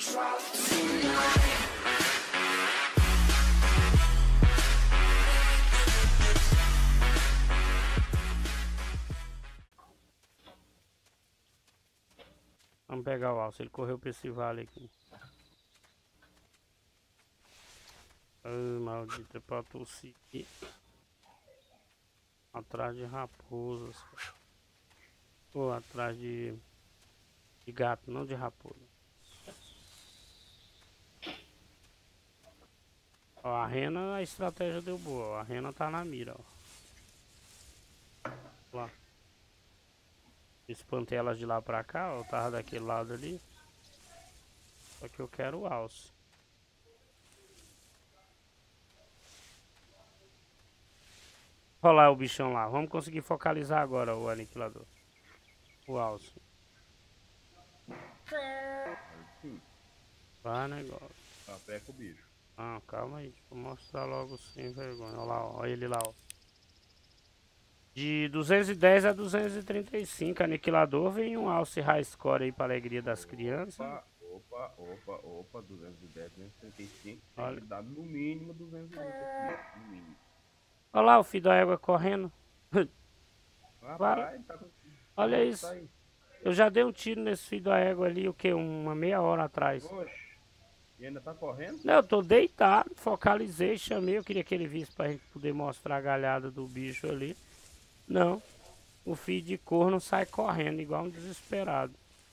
Vamos pegar o alce, ele correu pra esse vale aqui. Ai, maldita, pra tossir. Atrás de raposas. Ou atrás de gato, não de raposa. Ó, a rena, a estratégia deu boa. Ó, a rena tá na mira, ó. Lá. Espantei elas de lá pra cá, ó. Eu tava daquele lado ali. Só que eu quero o alce. Olha lá o bichão lá. Vamos conseguir focalizar agora o aniquilador. O alce. Vai, negócio. Tá, pega o bicho. Ah, calma aí. Deixa eu mostrar logo sem vergonha. Olha lá, ó. Olha ele lá, ó. De 210 a 235, aniquilador, vem um alce high score aí pra alegria das crianças. Opa, 210, 235, tem Olha. que dar no mínimo 220 aqui, no mínimo. Olha lá o filho da égua correndo. Rapaz, tá com... Olha isso. Tá aí. Eu já dei um tiro nesse filho da égua ali, o que? Uma meia hora atrás. Oxe, e ainda tá correndo? Não, eu tô deitado, focalizei, chamei, eu queria que ele visse pra gente poder mostrar a galhada do bicho ali. Não, o filho de corno sai correndo igual um desesperado.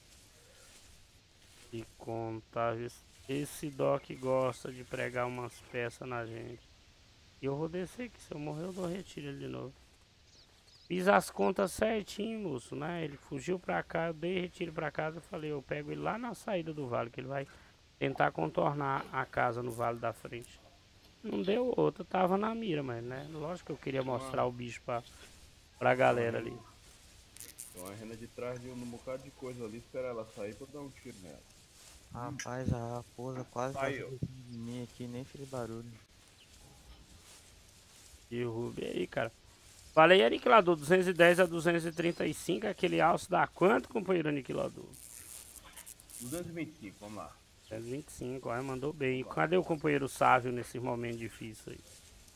E conta, esse Doc gosta de pregar umas peças na gente. E eu vou descer aqui, se eu morrer eu dou retiro ele de novo. Fiz as contas certinho, moço, né? Ele fugiu pra cá, eu dei retiro pra casa, eu falei, eu pego ele lá na saída do vale, que ele vai tentar contornar a casa no vale da frente. Não deu outra, tava na mira, mas né? Lógico que eu queria mostrar o bicho pra galera ali. Então a rena de trás de um bocado de coisa ali, espera ela sair pra eu dar um tiro nela. Rapaz, a raposa quase Saiu. de mim aqui, nem fez barulho. Derrube aí, cara. Falei aniquilador, 210 a 235, aquele alce dá quanto, companheiro aniquilador? 225, vamos lá. 225, ó, mandou bem. Cadê o companheiro Sávio nesse momento difícil aí?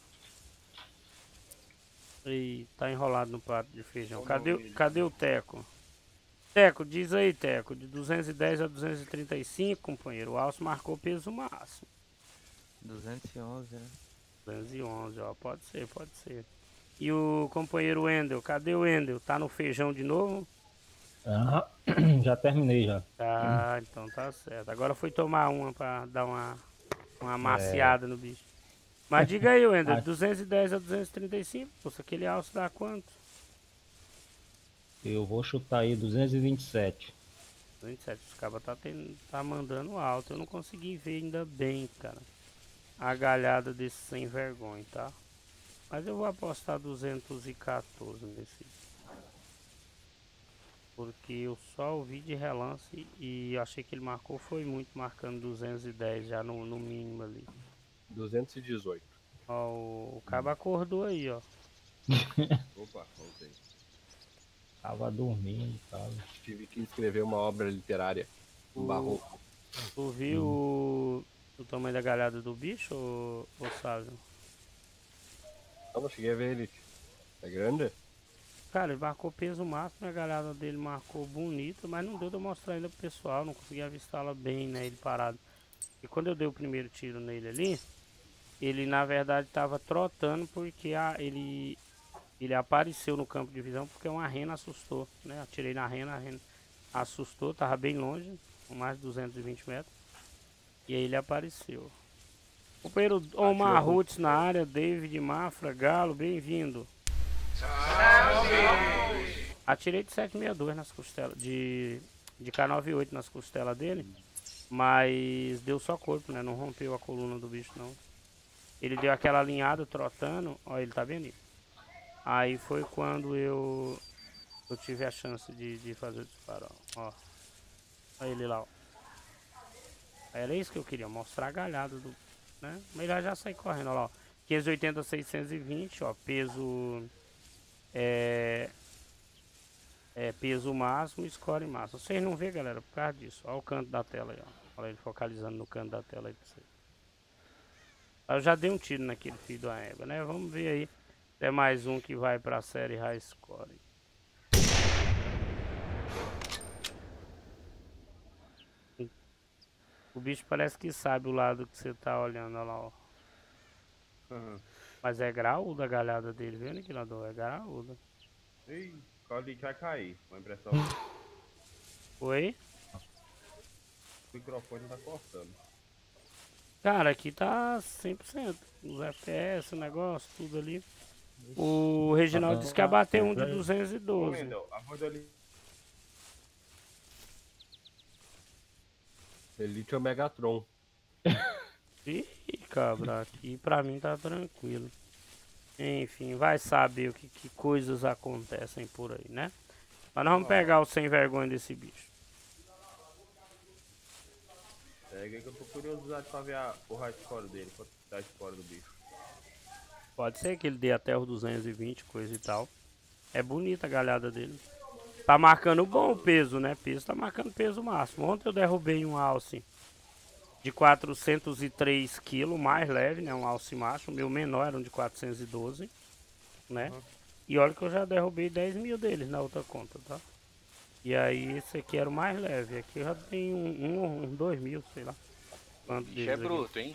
Ih, tá enrolado no prato de feijão. Cadê o Teco? Teco, diz aí, Teco. De 210 a 235, companheiro. O alce marcou peso máximo. 211, né? 211, ó. Pode ser, pode ser. E o companheiro Wendel? Cadê o Wendel? Tá no feijão de novo? Ah, já terminei já. Tá, então tá certo. Agora foi tomar uma pra dar uma maciada no bicho. Mas diga aí, Wendel, de 210 a 235, poxa, aquele alce dá quanto? Eu vou chutar aí 227. 207, os cabas tá mandando alto. Eu não consegui ver ainda bem, cara, a galhada desse sem vergonha, tá? Mas eu vou apostar 214 nesse. Porque eu só ouvi de relance e achei que ele marcou, foi muito, marcando 210 já no mínimo ali. 218. Ó, o cabo acordou aí, ó. Opa, voltei. Tava dormindo e tal. Tive que escrever uma obra literária. Um barroco. Tu viu o tamanho da galhada do bicho, ou Sávio? Eu não cheguei a ver ele. É grande? Cara, ele marcou peso máximo, a galhada dele marcou bonita, mas não deu de eu mostrar ainda pro pessoal, não consegui avistá-la bem, né, ele parado. E quando eu dei o primeiro tiro nele ali, ele na verdade tava trotando porque ele apareceu no campo de visão porque uma rena assustou, né? Atirei na rena, a rena assustou, tava bem longe, com mais de 220 metros. E aí ele apareceu. Companheiro Omar Roots na área, David Mafra, Galo, bem-vindo. Atirei de 762 nas costelas, de K98 nas costelas dele, mas deu só corpo, né? Não rompeu a coluna do bicho, não. Ele deu aquela alinhada trotando, ó, ele tá bem ali. Aí foi quando eu tive a chance de fazer o disparo, ó. Olha ele lá, ó. Era isso que eu queria, mostrar a galhada do, né? Mas ele já sai correndo, ó lá, ó. 580, 620, ó, peso peso máximo e score máximo. Vocês não vê, galera, por causa disso. Ó o canto da tela aí, ó. Olha ele focalizando no canto da tela aí pra você. Eu já dei um tiro naquele filho da égua, né? Vamos ver aí. É mais um que vai pra série High Score. O bicho parece que sabe o lado que você tá olhando, olha lá, ó. Aham. Mas é graúda a galhada dele, viu, aniquilador? É graúda. Ih, o Colite vai cair, com a impressão. Oi? O microfone tá cortando. Cara, aqui tá 100%. Os FPS, o negócio, tudo ali. O Reginaldo disse que ia bater um de Ô, 212. Wendel, a voz dele. Elite é o Megatron. Ih, cabra, aqui pra mim tá tranquilo. Enfim, vai saber que coisas acontecem por aí, né? Mas nós vamos pegar o sem vergonha desse bicho. Pega aí que eu tô curiosidade pra ver o high score dele, quanto tá a score do bicho. Pode ser que ele dê até os 220, coisa e tal. É bonita a galhada dele. Tá marcando bom o peso, né? Peso tá marcando peso máximo. Ontem eu derrubei um alce de 403 kg, mais leve, né? Um alce macho. O meu menor era um de 412, né? E olha que eu já derrubei 10 mil deles na outra conta, tá? E aí esse aqui era o mais leve. Aqui eu já tenho um 2 mil, sei lá. Quanto Bicho deles é aqui. bruto, hein?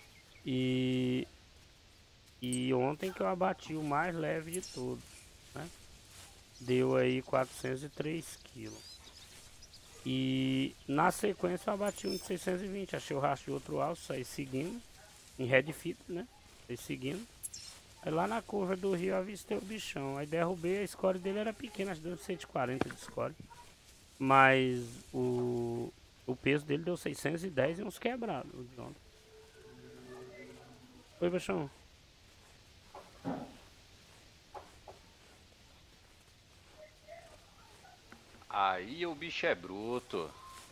E ontem que eu abati o mais leve de todos, né? Deu aí 403 quilos. E na sequência eu abati um de 620. Achei o rastro de outro alço, saí seguindo. Em red fit, né? Saí seguindo. Aí lá na curva do rio eu avistei o bichão. Aí derrubei, a score dele era pequena, acho que deu 140 de score. Mas o peso dele deu 610 e uns quebrados. Oi, bichão. Aí o bicho é bruto.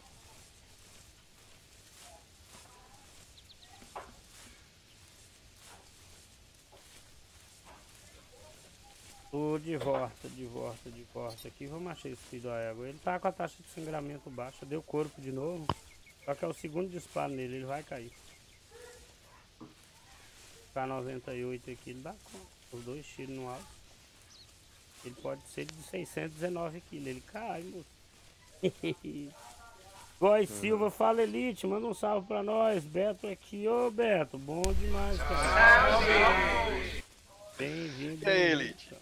Tô de volta aqui. Vamos achar esse filho da égua. Ele tá com a taxa de sangramento baixa, deu corpo de novo. Só que é o segundo disparo nele, ele vai cair. K98 aqui, ele dá conta. Os dois tiros no alto. Ele pode ser de 619 quilos, ele cai, moço. Góis Silva, fala Elite, manda um salve pra nós. Beto aqui, ô Beto, bom demais, cara. Bem-vindo. E aí, Elite?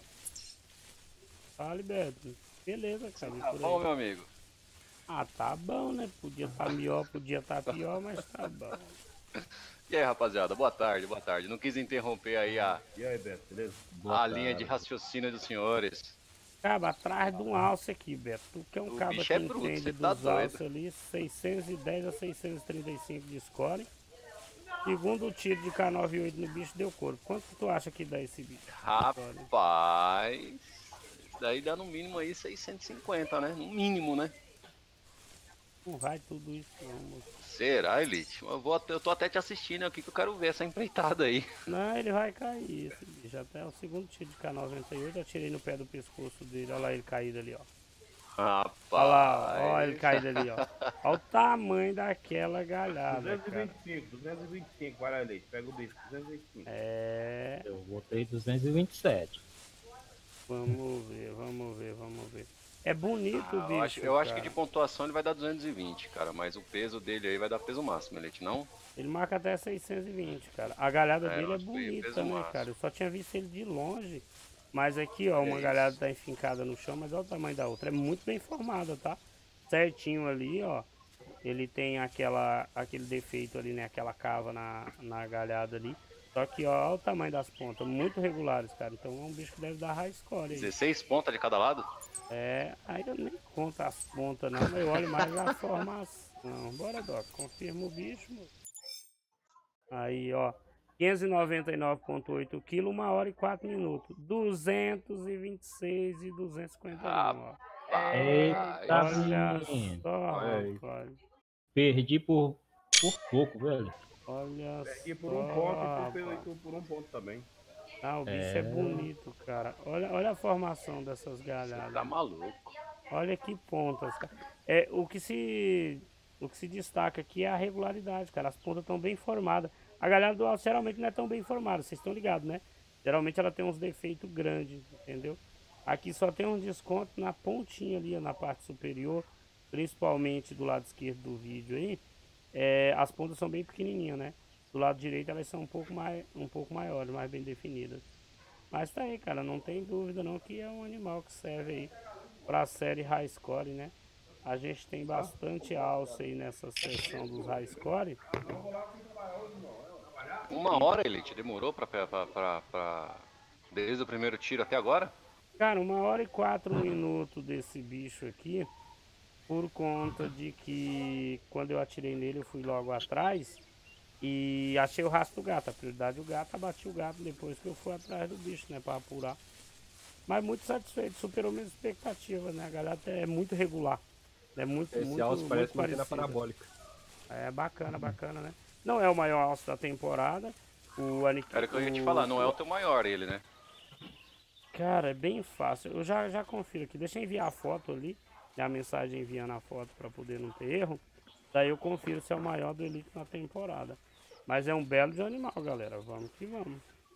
Fale, Beto. Beleza, cara. Tá por bom, aí. meu amigo? Ah, tá bom, né? Podia tá melhor, podia tá pior, mas tá bom. E aí, rapaziada, boa tarde, boa tarde. Não quis interromper aí E aí, Beto, beleza? a linha de raciocínio dos senhores. Caba, atrás de um alce aqui, Beto. Tu que é um O caba bicho que é bruto, entende cê tá dos doido. alces ali, 610 a 635 de score. Segundo o tiro de K98 no bicho, deu corpo. Quanto que tu acha que dá esse bicho? Rapaz, daí dá no mínimo aí 650, né? No mínimo, né? Não vai tudo isso não, moço. Será, Elite? Eu tô até te assistindo aqui que eu quero ver essa empreitada aí. Não, ele vai cair, esse bicho. Até o segundo tiro de K98, eu atirei no pé do pescoço dele. Olha lá ele caído ali, ó. Rapaz. Olha lá, ó ele caído ali, ó. Olha o tamanho daquela galhada, cara. 225, vai lá, Elite, pega o bicho, 225. É, Eu botei 227. vamos ver. É bonito o bicho, eu acho que cara. de pontuação ele vai dar 220, cara. Mas o peso dele aí vai dar peso máximo, Elite, não? Ele marca até 620, cara. A galhada É, dele eu é acho que bonita, peso né, máximo. cara? Eu só tinha visto ele de longe. Mas aqui, ó, uma isso. galhada tá enfincada no chão, mas olha o tamanho da outra. É muito bem formada, tá? Certinho ali, ó. Ele tem aquele defeito ali, né? Aquela cava na galhada ali. Só que, ó, olha o tamanho das pontas. Muito regulares, cara. Então é um bicho que deve dar high score aí. 16 pontas de cada lado? É, aí eu nem conto as pontas não, mas eu olho mais a formação. Bora, Doc, confirma o bicho, moço. Aí, ó, 599,8 kg, 1 hora e 4 minutos. 226 e 251, ó. Eita, Olha menino. só, Olha aí. rapaz. Perdi por pouco, velho. Olha Perdi por só, um ponto e tu rapaz. perdeu por um ponto também. Ah, o bicho é bonito, cara. Olha a formação dessas galhadas. Tá maluco. Olha que pontas, cara. É, o que se o que se destaca aqui é a regularidade, cara. As pontas estão bem formadas. A galera do alto geralmente não é tão bem formada, vocês estão ligados, né? Geralmente ela tem uns defeitos grandes, entendeu? Aqui só tem um desconto na pontinha ali, na parte superior, principalmente do lado esquerdo do vídeo aí. As pontas são bem pequenininhas, né? Do lado direito elas são um pouco maiores, mais bem definidas. Mas tá aí, cara, não tem dúvida não que é um animal que serve aí pra série High Score, né? A gente tem bastante alça aí nessa seção dos High Score. 1 hora, Elite, demorou desde o primeiro tiro até agora? Cara, 1 hora e 4 minutos desse bicho aqui, por conta de que quando eu atirei nele eu fui logo atrás e achei o rastro do gato. A prioridade do gato, abati o gato depois que eu fui atrás do bicho, né, pra apurar. Mas muito satisfeito, superou minhas expectativas, né, a galera é muito regular. É muito, Esse muito, alce muito parece uma antena parecida. parabólica. É bacana, né? Não é o maior alce da temporada. Era o que eu ia te falar, não é o teu maior ele, né? Cara, é bem fácil. Eu já confiro aqui. Deixa eu enviar a foto ali. A mensagem enviando a foto para poder não ter erro. Daí eu confiro se é o maior do Elite na temporada. Mas é um belo de animal, galera. Vamos que vamos.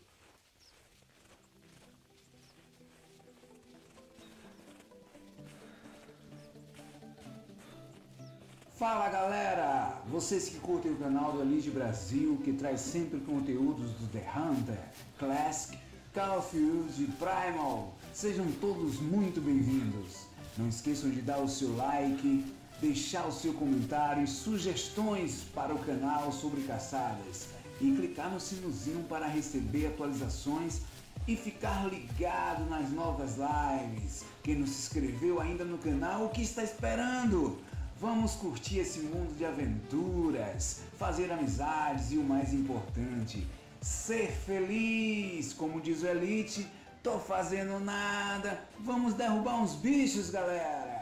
Fala galera, vocês que curtem o canal do Elite Brasil, que traz sempre conteúdos do The Hunter, Classic, Call of Duty, Primal, sejam todos muito bem-vindos. Não esqueçam de dar o seu like, deixar o seu comentário e sugestões para o canal sobre caçadas e clicar no sinozinho para receber atualizações e ficar ligado nas novas lives. Quem não se inscreveu ainda no canal, o que está esperando? Vamos curtir esse mundo de aventuras, fazer amizades e o mais importante, ser feliz. Como diz o Elite, tô fazendo nada, vamos derrubar uns bichos, galera!